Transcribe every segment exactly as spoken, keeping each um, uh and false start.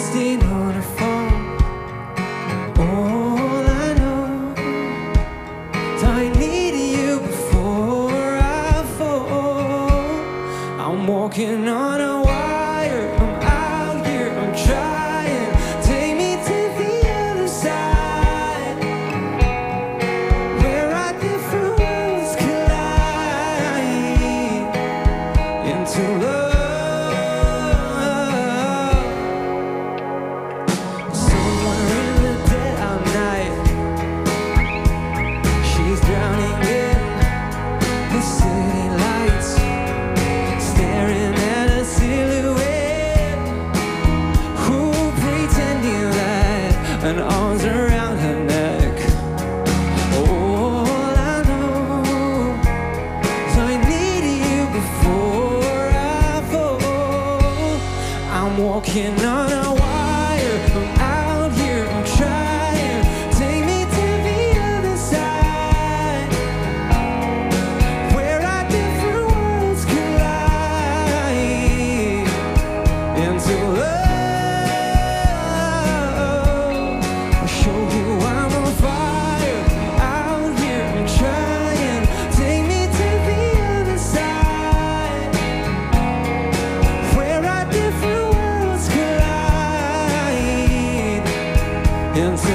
texting on her phone. All I know is I need you before I fall. I'm walking on a wire, I'm out here, I'm trying. Take me to the other side, where our different worlds collide into love. And arms around her neck. All I know is I need you before I fall. I'm walking on a wire, I'm out here, I'm trying. Take me to the other side, where our different worlds collide into love. Into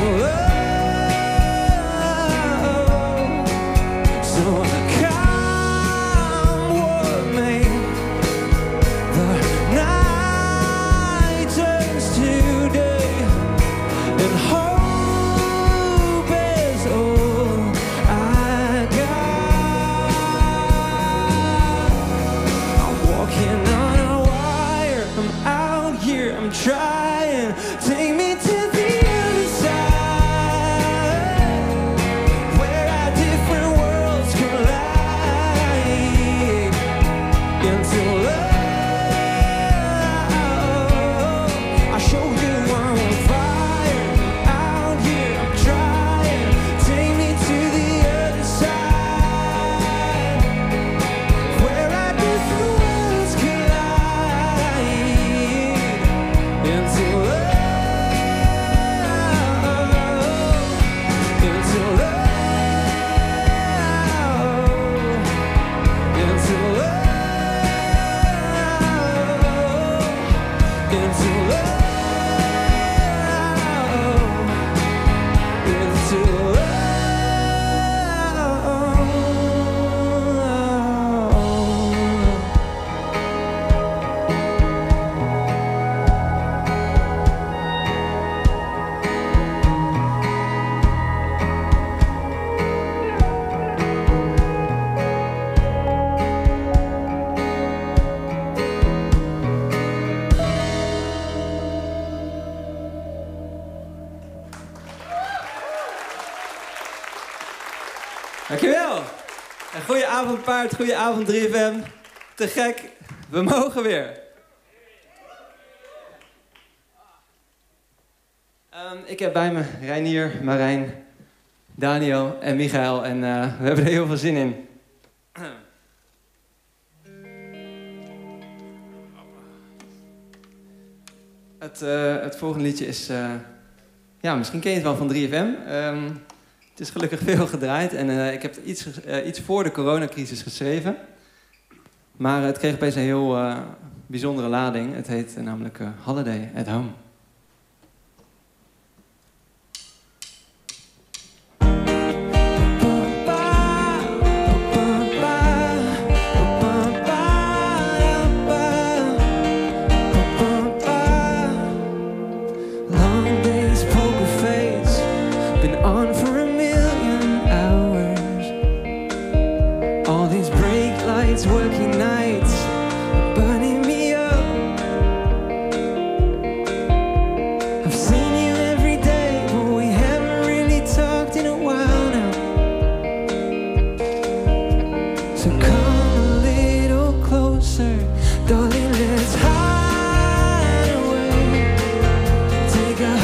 love. So come with me. The night turns to day, and hope is all I got. I'm walking on a wire, I'm out here, I'm trying. Take me to dankjewel. En goeie avond Paard, goeie avond drie F M. Te gek, we mogen weer. Um, ik heb bij me Reinier, Marijn, Daniel en Michael en uh, we hebben er heel veel zin in. Het, uh, het volgende liedje is, uh, ja, misschien ken je het wel van drie F M. Um, Het is gelukkig veel gedraaid en uh, ik heb het iets, uh, iets voor de coronacrisis geschreven. Maar uh, het kreeg opeens een heel uh, bijzondere lading. Het heet uh, namelijk uh, Holiday at Home. Working nights, burning me up. I've seen you every day, but we haven't really talked in a while now. So come a little closer, darling, let's hide away. Take a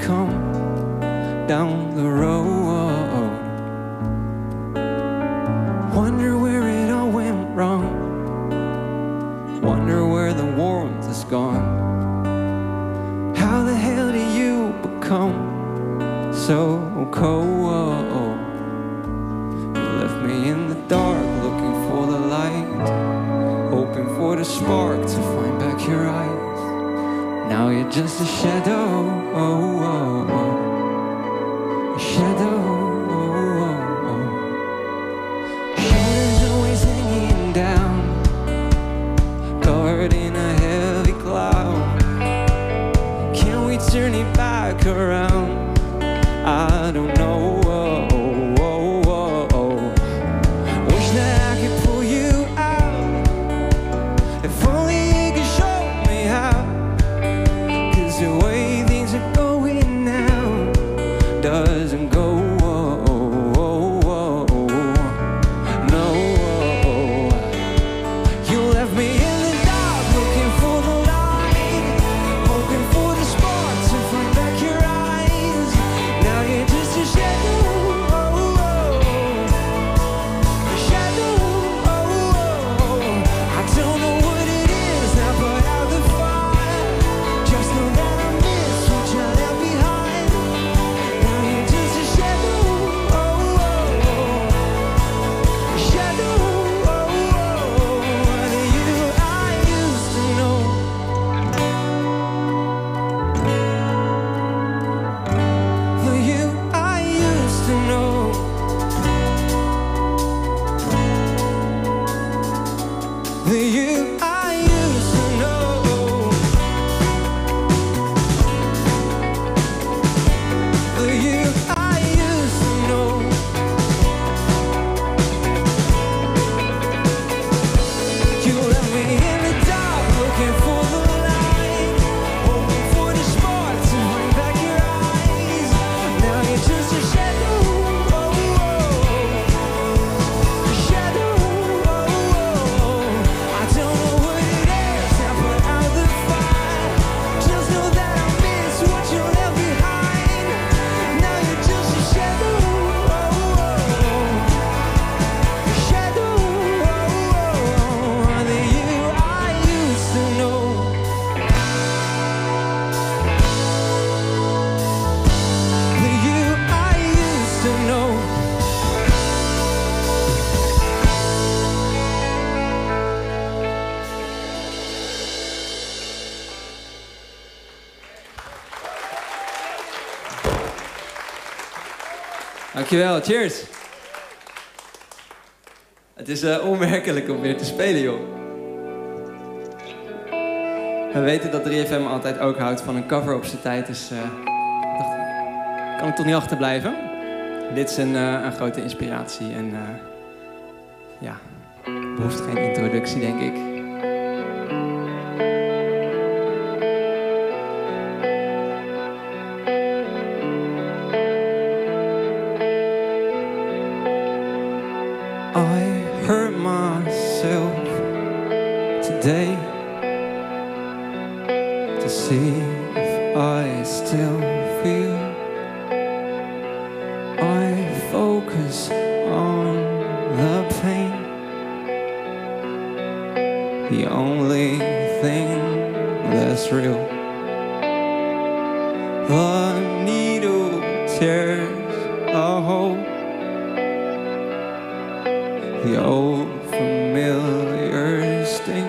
come down the road. Wonder where it all went wrong. Wonder where the warmth is gone. How the hell do you become so cold? You left me in the dark, looking for the light, hoping for the spark to find back your eyes. Now you're just a shadow, oh, oh, oh. A shadow, oh, oh, oh. Shoulders always hanging down, covered in a heavy cloud. Can we turn it back around? I don't know. Oh, oh, oh, oh. Wish that I could pull you out. If only you could show me how. 'Cause the way things are going now doesn't go. Oh, oh, oh, oh. No. You left me in the dark, looking for the light, hoping for the spark to find back your eyes. Now you're just a shadow, oh, oh. A shadow, oh, oh. I don't know what it is now, put out the fire. Just know that I miss what you left behind. Now you're just a shadow, oh, oh. A shadow, oh, oh. The you I used to know. The you I used to know. The you I used to know. The you I used to know. You left me in the dark, looking for the light, hoping for the spark to find back your eyes. Now you're just a shadow, oh, oh. A shadow, oh, oh. I don't know what it is now, put out the fire. Just know that I miss what you left behind. Now you're just a shadow, oh, oh. A shadow, oh, oh. The you I used to know. The you I used to know. Dankjewel, cheers. Het is uh, onwerkelijk om weer te spelen, joh. We weten dat drie F M altijd ook houdt van een cover op zijn tijd, dus uh, dacht ik, kan ik toch niet achterblijven. Dit is een, uh, een grote inspiratie en uh, ja, behoeft geen introductie, denk ik. I hurt myself today to see if I still feel. I focus on the pain, the only thing that's real. The needle tears a hole, the old familiar sting.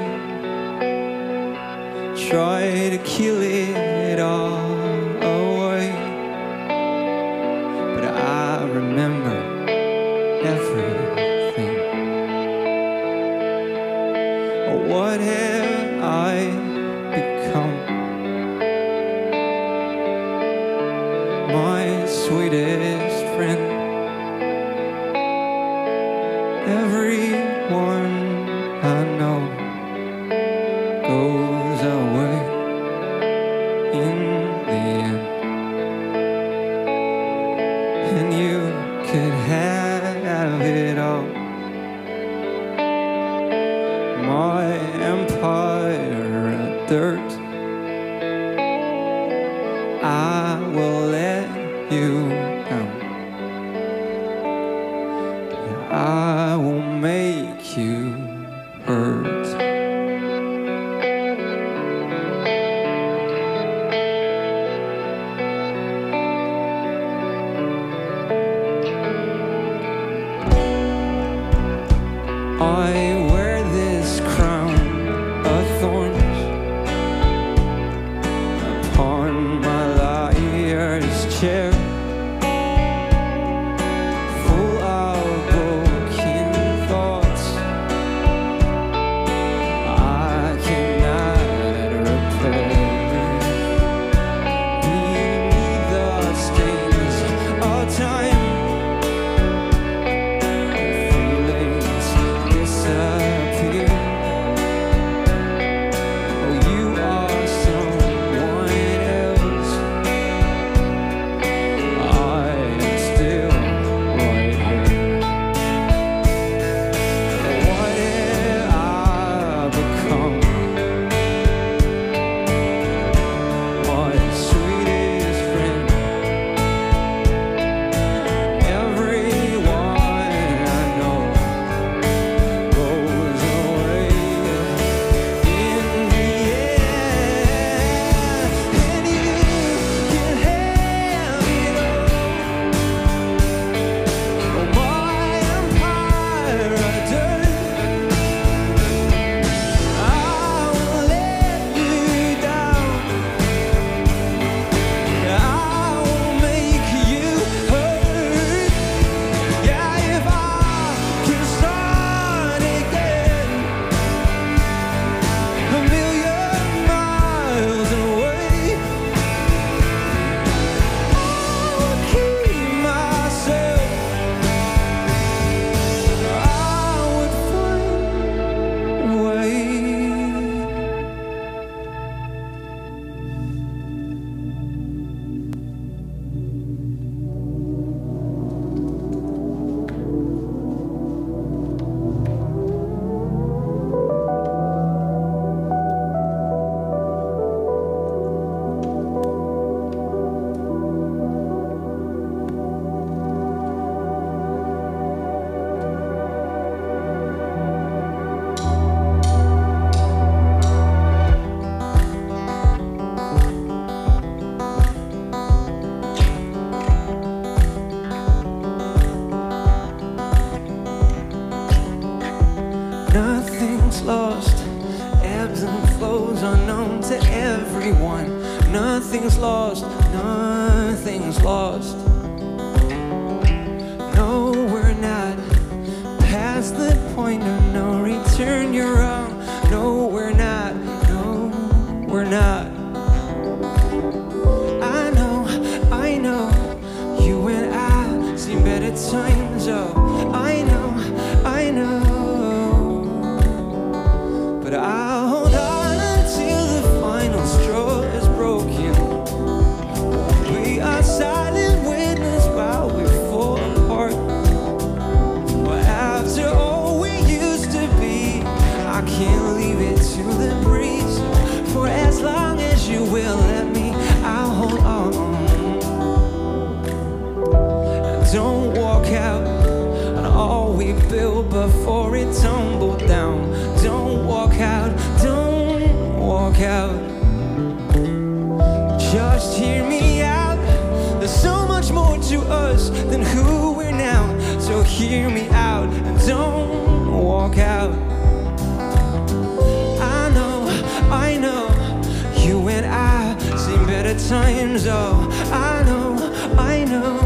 Try to kill it all away, but I remember everything. What have I become? My sweetest friend. Everyone I know goes away in the end, and you could have it all. My empire of dirt, I will to everyone. Nothing's lost, nothing's lost. No, we're not past the point of no return. You're wrong. No, we're not. No, we're not. I know, I know. You and I seen better times. Oh, I know, I know. But I'll hold on until the final straw is broken. We are silent witness while we fall apart. But after all we used to be, I can't leave it to the breeze. For as long as you will let me, I'll hold on. And don't walk out on all we built before it tumbled down. Don't walk out, don't walk out. Just hear me out. There's so much more to us than who we're now. So hear me out and don't walk out. I know, I know. You and I seen better times. Oh, I know, I know.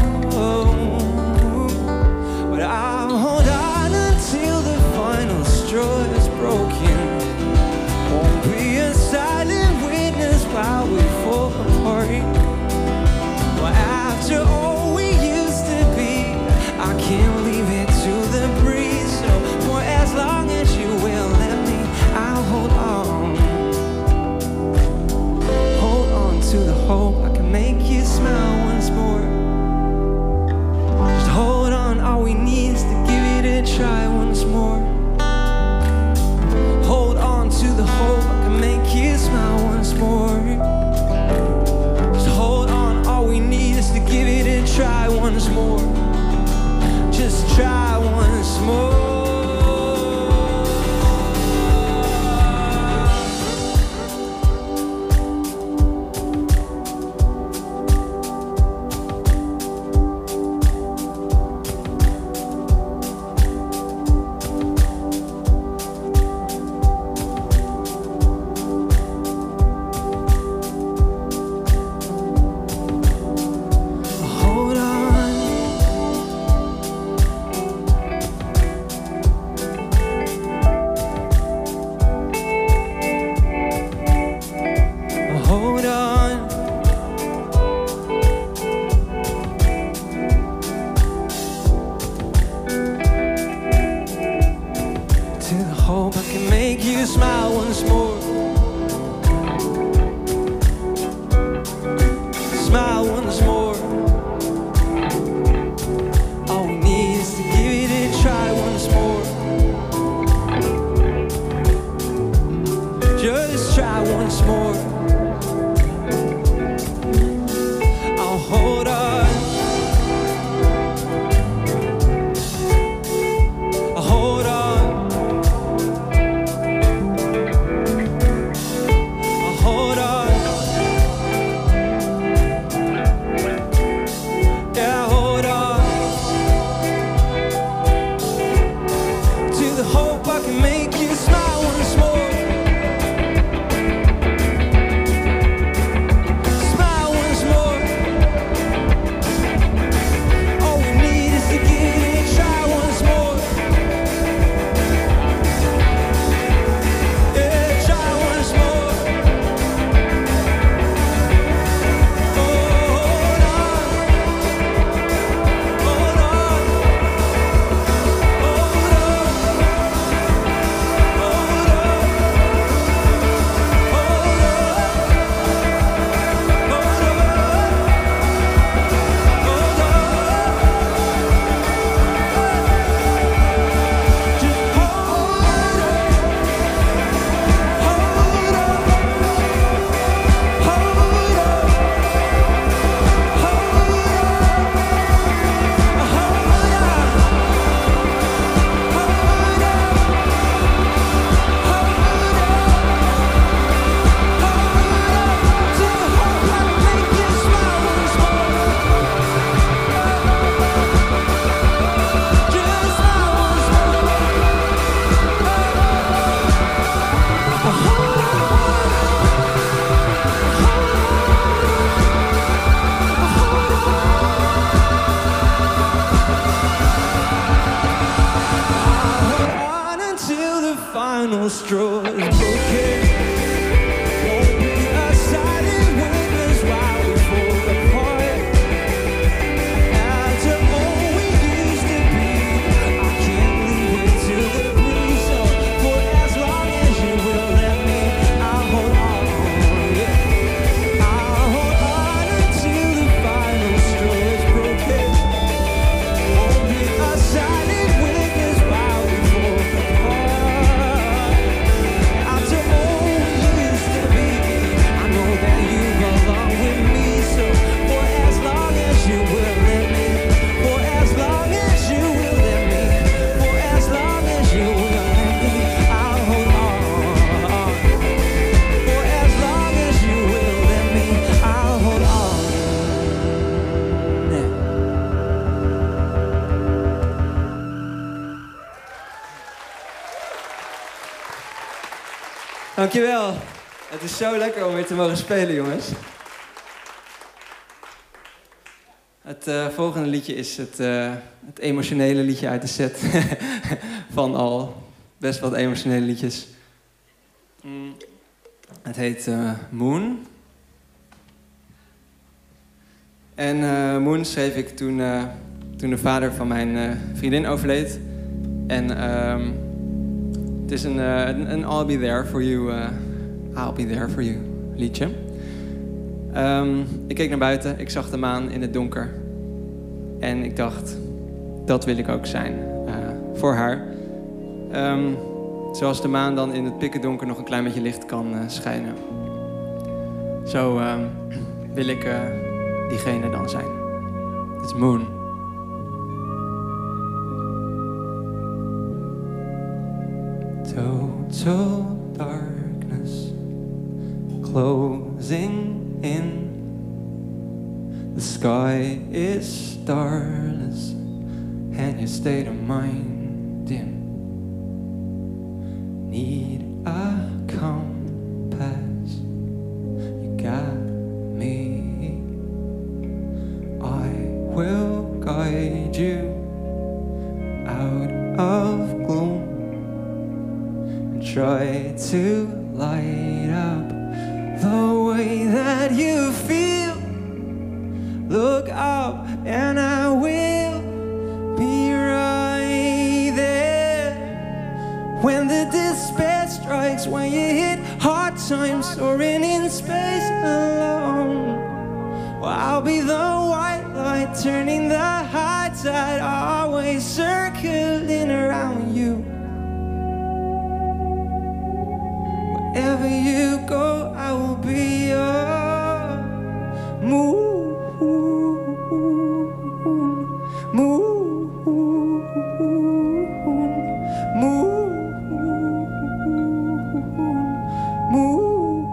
But I'll hold on until the final straw is broken. Won't be a silent witness while we fall apart. Well, after all we used to be, I can't leave it to the breeze. So for as long as you will let me, I'll hold on. Hold on to the hope I can make you smile once more. Just hold on, all we need is to give it a try once more. Hold on to the hope I can make you smile once more. Just hold on, all we need is to give it a try once more. Just try once more. final straw is broken. Won't be a silent witness while we fall apart. After all we used to be, I can't leave it to the breeze. So for as long as you will let me, I'll hold on. Yeah. I'll hold on until the final straw is broken. Won't be a silent witness while we fall apart. After all we used to be, I know that you belong with me. So for as long as you will let me, for as long as you will let me, for as long as you will let me, I'll hold on. For as long as you will let me, I'll hold on. Yeah. Dankjewel. Het is zo lekker om weer te mogen spelen, jongens. Het uh, volgende liedje is het, uh, het emotionele liedje uit de set. Van al best wat emotionele liedjes. Mm. Het heet uh, Moon. En uh, Moon schreef ik toen, uh, toen de vader van mijn uh, vriendin overleed. En um, het is een, uh, een, een I'll be there for you, uh, I'll be there for you liedje. Um, ik keek naar buiten, ik zag de maan in het donker. En ik dacht, dat wil ik ook zijn uh, voor haar. Um, zoals de maan dan in het pikkendonker nog een klein beetje licht kan uh, schijnen. Zo um, wil ik uh, diegene dan zijn. Het is Moon. Total darkness closing in. The sky is starless and your state of mind dim. Need a compass, you got me. I will guide you out of gloom. Try to light up the way that you feel. Look up and I will be right there. When the despair strikes, when you hit hard times, soaring in space alone. Well, I'll be the white light turning the high tide, always circling around you. Wherever you go, I will be your moon, moon, moon, moon.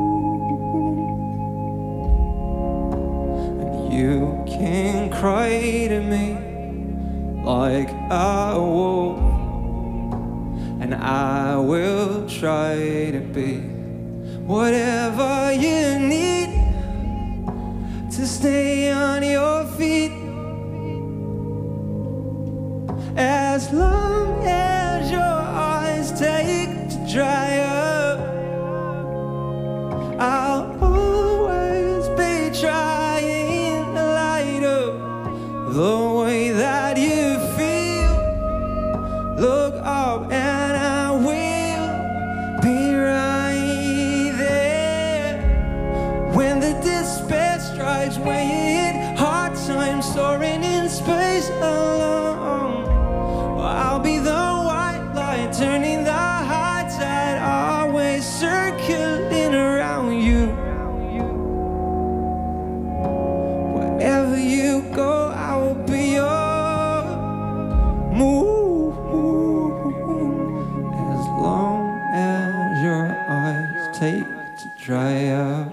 And you can cry to me like a wolf, and I will try to be whatever you need to stay on your feet. As long as your eyes take to dry up, I'll always be trying to light up the way that you feel. Look up and I will be right there. When the despair strikes, when you hit hard times, soaring in space alone. Well, I'll be the white light turning the high tide, always circling around you. Wherever you go, I will be your moon. Take to dry up,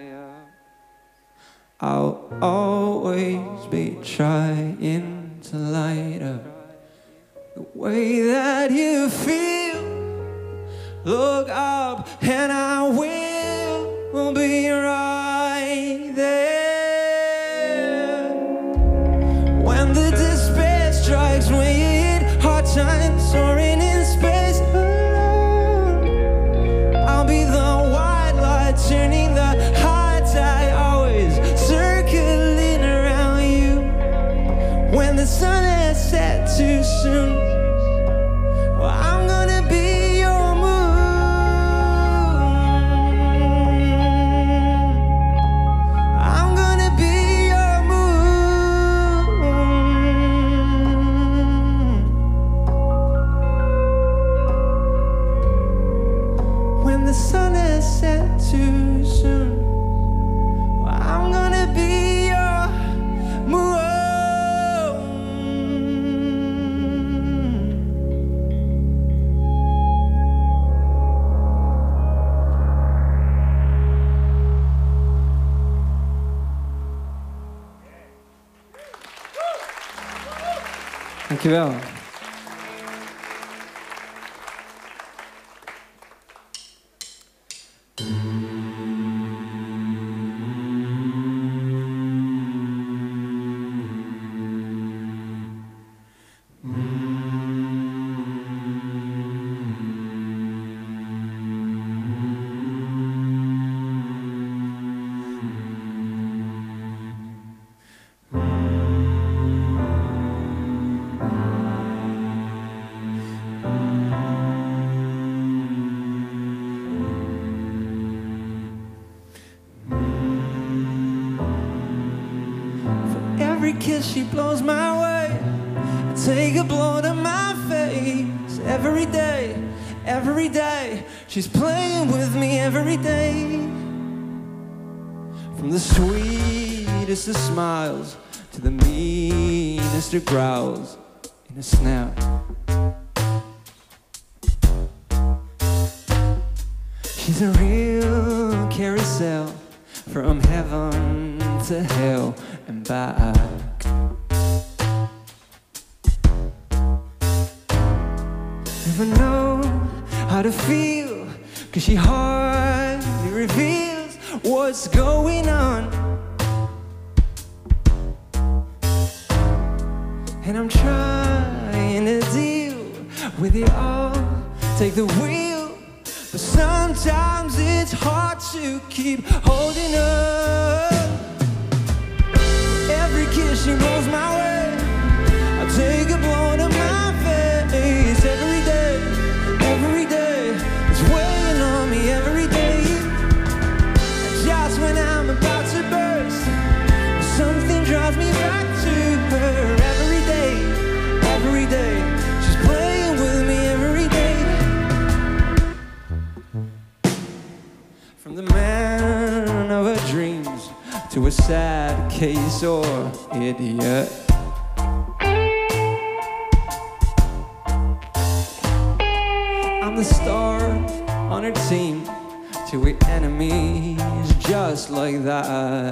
I'll always be trying to light up the way that you feel. Look up and I will be right there. When the despair strikes, when you hit hard times, soaring in space alone. has set too soon. Well, I'm gonna be your moon. I'm gonna be your moon. When the sun has set too soon, well, I'm gonna be your moon. Dankjewel. Every kiss she blows my way, I take a blow to my face. Every day, every day, she's playing with me every day. From the sweetest of smiles to the meanest of growls in a snap. She's a real carousel from heaven to hell and back. Never know how to feel, 'cause she hardly reveals what's going on. And I'm trying to deal with it all, take the wheel, but sometimes it's hard to keep holding up. Every kiss she blows my way, I take a blow to my face. Every day, every day, it's weighing on me every day. Just when I'm about to burst, something draws me back to her. Every day, every day, she's playing with me every day. From the man of her dreams to a sad case or idiot. I'm the star on her team to her enemies, just like that.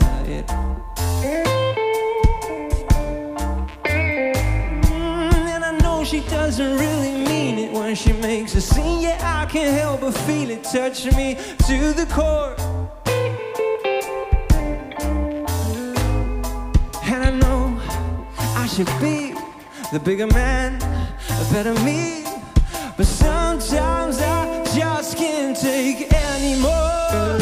Mm, and I know she doesn't really mean it when she makes a scene. Yeah, I can't help but feel it touch me to the core. And I know I should be the bigger man, a better me, but sometimes I just can't take anymore.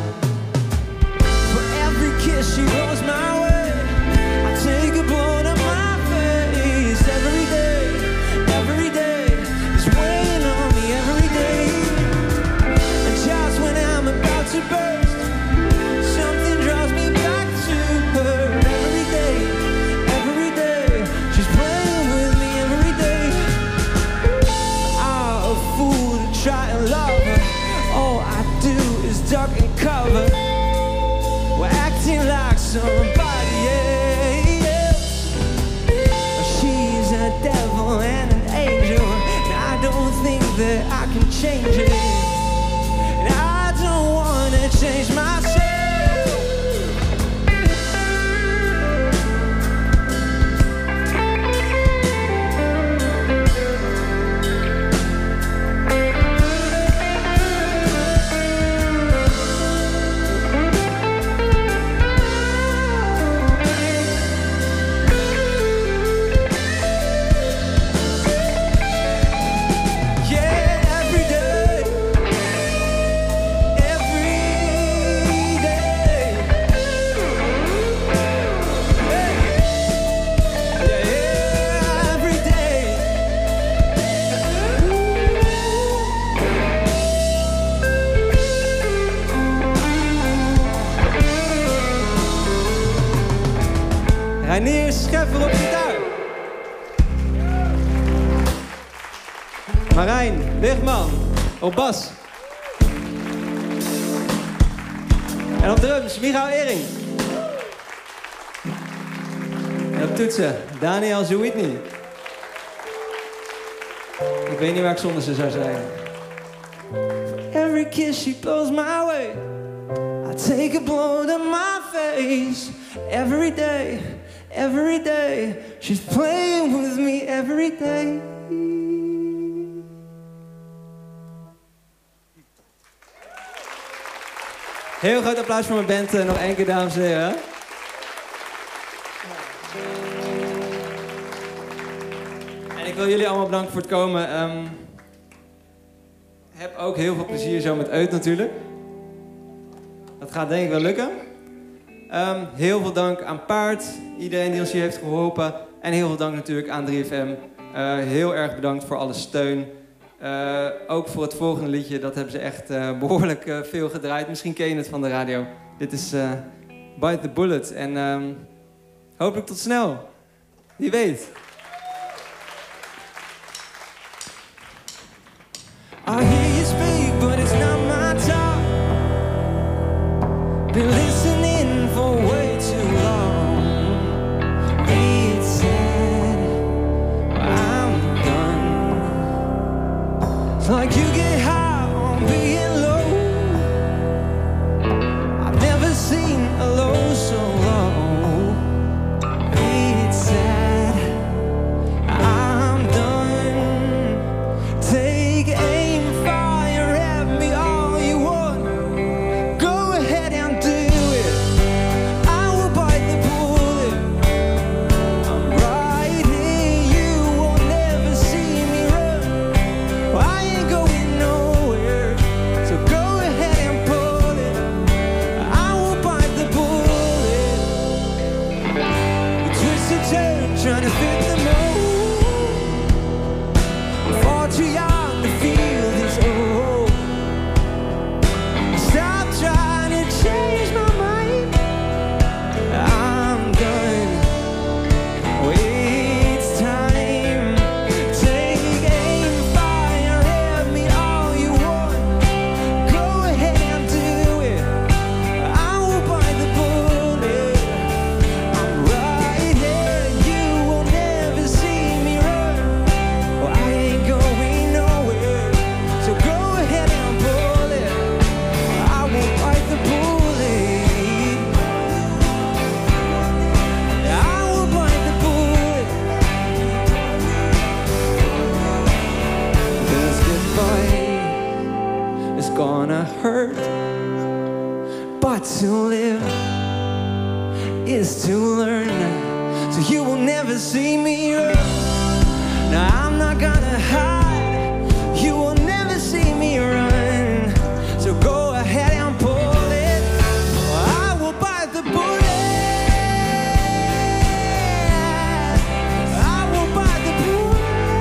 For every kiss she blows my way, I take a blow to my face. Every day, every day, it's weighing on me every day. And just when I'm about to burst, something draws me back to her. Every day, every day, she's playing with me every day. I'm a fool to try and love her. All I do is duck and cover. We're acting like somebody else. She's a devil and an angel, and I don't think that I can change it. And I don't wanna change myself. Yeah, every day, every Marijn Wigman op bas. En op drums Michal Ering. En op toetsen Daniel Zuidny. Ik weet niet waar ik zonder ze zou zijn. Every kiss she blows my way, I take a blow to my face. Every day, every day, she's playing with me every day. Heel groot applaus voor mijn band. Uh, nog één keer, dames en heren. En ik wil jullie allemaal bedanken voor het komen. Um, heb ook heel veel plezier zo met Eut natuurlijk. Dat gaat denk ik wel lukken. Um, heel veel dank aan Paard, iedereen die ons hier heeft geholpen. En heel veel dank natuurlijk aan drie F M. Uh, heel erg bedankt voor alle steun. Uh, ook voor het volgende liedje, dat hebben ze echt uh, behoorlijk uh, veel gedraaid. Misschien ken je het van de radio. Dit is uh, Bite the Bullet. En um, hopelijk tot snel. Wie weet. I hear you speak, but it's not my time. Been listening for way too long. It's sad, I'm done. It's like you get high on being low. I've never seen a low so low. It's sad, I'm done. Take aim, fire at me all you want. Go ahead and do it. I will bite the bullet. I'm right here, you will never see me run. I ain't going nowhere, so go ahead and pull it. I will bite the bullet. We twist and turn, trying to fit the mold. I'm far too young to feel this old. Stop trying to change my mind. I'm done. It's time. Take aim, fire at me all you want. Go ahead and do it. I will bite the bullet. I'm right here. You will never see me run. Well, I ain't going nowhere. So go ahead and pull it. I will bite the bullet. I will bite the bullet. 'Cause goodbye is gonna hurt, but to live is to learn. So you will never see me run. Now I'm not gonna hide. You will never see me run. So go ahead and pull it. I will bite the bullet. I will bite the bullet.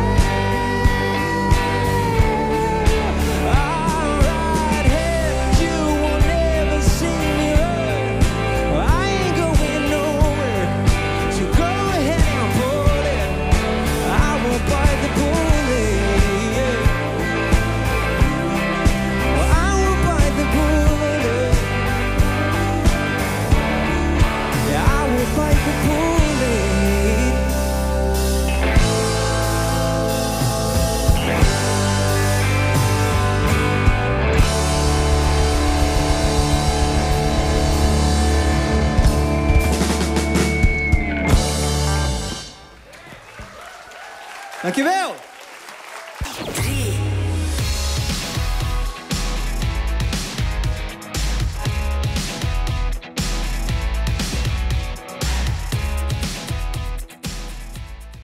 I'm right here. You will never see me run. I ain't going nowhere. So go ahead and pull it. I will bite the bullet. I will bite the bullet. Yeah, I will bite the bullet. Dankjewel!